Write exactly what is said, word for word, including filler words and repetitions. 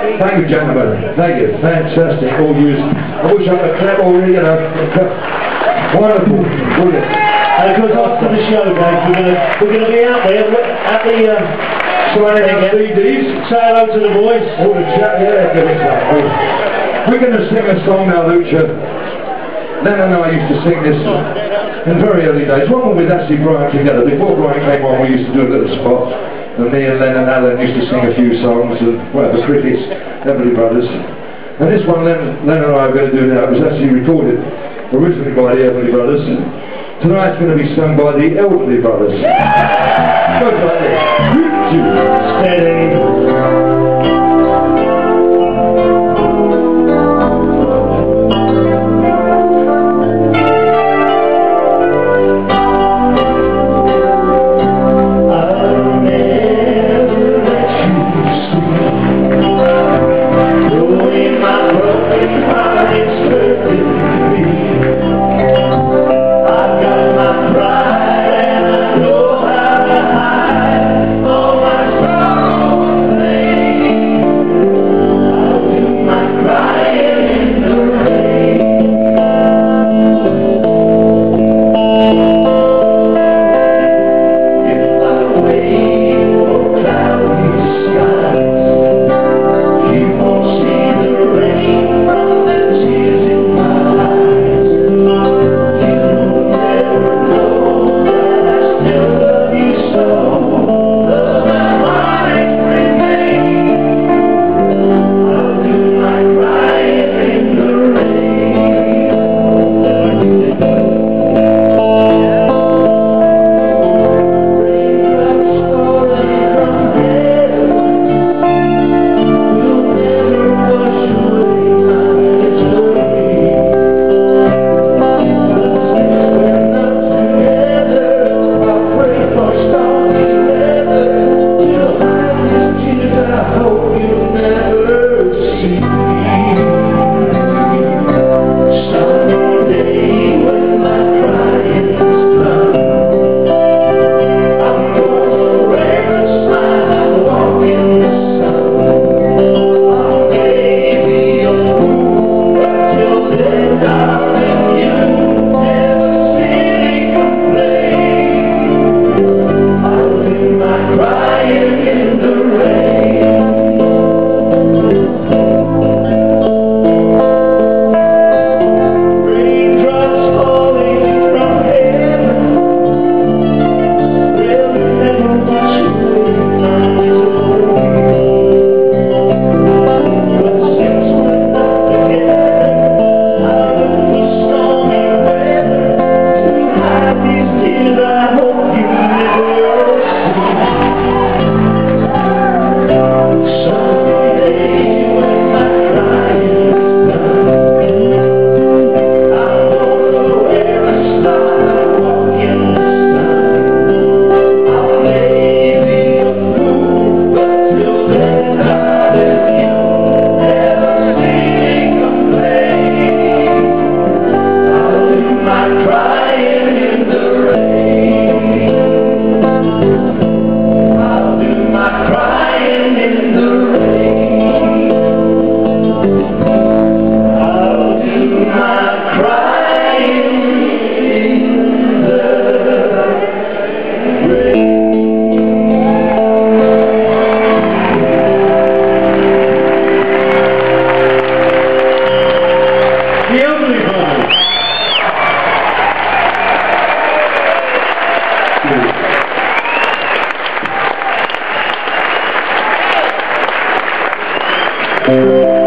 Thank you, gentlemen. Thank you. Fantastic. All yours. I wish I could clap all you know. Wonderful. Brilliant. And of course, after the show, guys, we're gonna we're gonna be out there at the um, signing our C Ds. Say hello to the boys. All the chat. Yeah, give it that. We're going to sing a song now, Lucha. Len and I used to sing this in very early days. One with actually Brian together. Before Brian came on, we used to do a little spot. And me and Len and Alan used to sing a few songs. And, well, the Crickets, Everly Brothers. And this one Len, Len and I are going to do now was actually recorded originally by the Everly Brothers. Tonight's going to be sung by the Elderly Brothers. Goes like this. Steady. Thank you.